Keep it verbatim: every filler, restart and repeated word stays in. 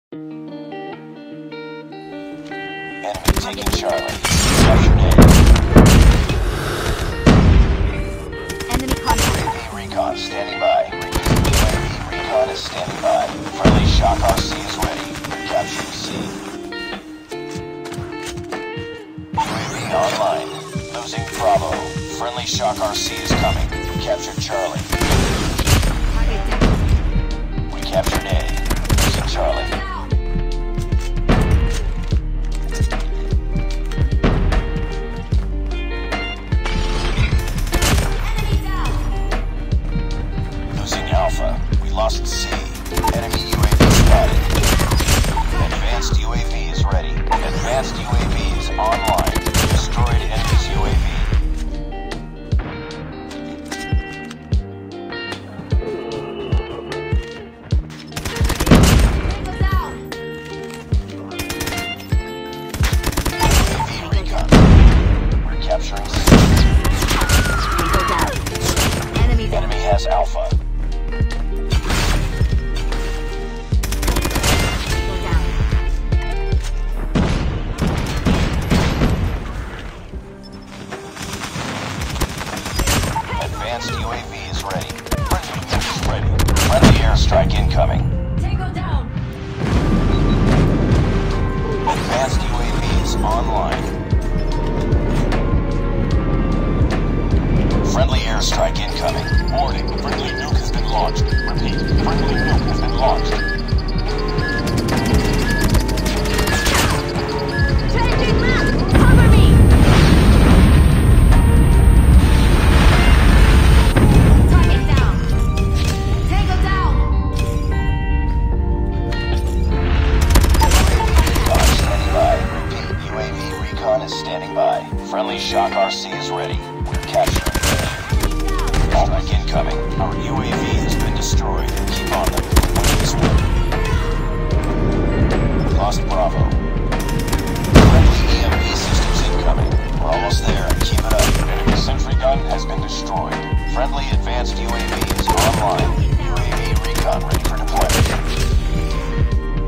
Enemy taking Charlie. Captured A. Enemy contact. U A V recon standing by. U A V recon is standing by. Friendly shock R C is ready. Capturing C. U A V online. Losing Bravo. Friendly shock R C is coming. Captured Charlie. Target down. We captured A. Losing Charlie. Alpha. We lost C. Enemy U A V spotted. Advanced U A V is ready. Advanced U A V is online. Destroyed enemy's U A V. U A V recon. We're capturing C. Enemy down. Enemy has Alpha. Advanced U A V is ready. Friendly nuke is ready. Friendly airstrike incoming. Tango down. Advanced U A V is online. Friendly airstrike incoming. Warning, friendly nuke has been launched. Repeat, friendly nuke has been launched. Changing map. Cover me. Target down. Tango down. Recon standing by. Repeat, U A V recon is standing by. Friendly shock R C is ready. We're capturing. Strike incoming. Our U A V has been destroyed. Keep on them.